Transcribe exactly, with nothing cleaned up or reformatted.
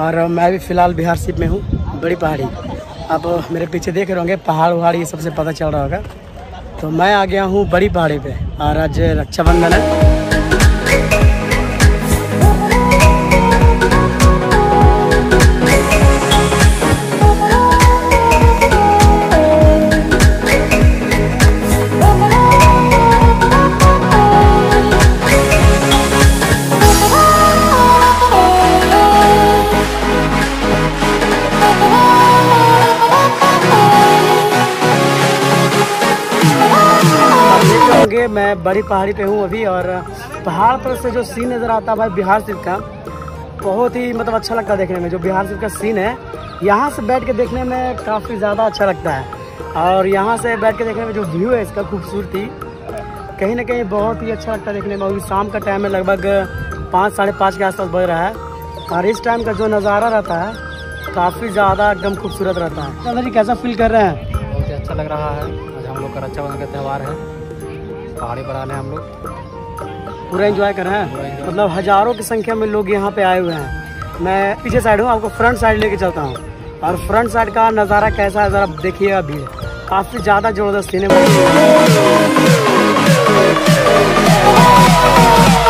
और मैं भी फ़िलहाल बिहार सिप में हूँ, बड़ी पहाड़ी। अब मेरे पीछे देख रहे होंगे पहाड़ वहाड़ ये सबसे पता चल रहा होगा। तो मैं आ गया हूँ बड़ी पहाड़ी पे और आज रक्षाबंधन है। मैं बड़ी पहाड़ी पे हूँ अभी, और पहाड़ पर से जो सीन नज़र आता है भाई बिहार सिप का, बहुत ही मतलब अच्छा लगता है देखने में। जो बिहार सिप का सीन है यहाँ से बैठ के देखने में काफ़ी ज़्यादा अच्छा लगता है। और यहाँ से बैठ के देखने में जो व्यू है इसका खूबसूरती कहीं ना कहीं बहुत ही अच्छा लगता है देखने में। अभी शाम का टाइम है, लगभग पाँच साढ़े पाँच के आसपास बज रहा है, और इस टाइम का जो नज़ारा रहता है काफ़ी ज़्यादा एकदम खूबसूरत रहता है। दादा जी कैसा फील कर रहे हैं? बहुत ही अच्छा लग रहा है। आज हम लोग का रक्षाबंधन का त्यौहार है, पहाड़ी पर आने हम लोग पूरा एंजॉय कर रहे हैं। मतलब हजारों की संख्या में लोग यहाँ पे आए हुए हैं। मैं पीछे साइड हूँ, आपको फ्रंट साइड लेके चलता हूँ, और फ्रंट साइड का नज़ारा कैसा है ज़रा देखिएगा। भीड़ काफ़ी ज़्यादा ज़बरदस्त सीन है।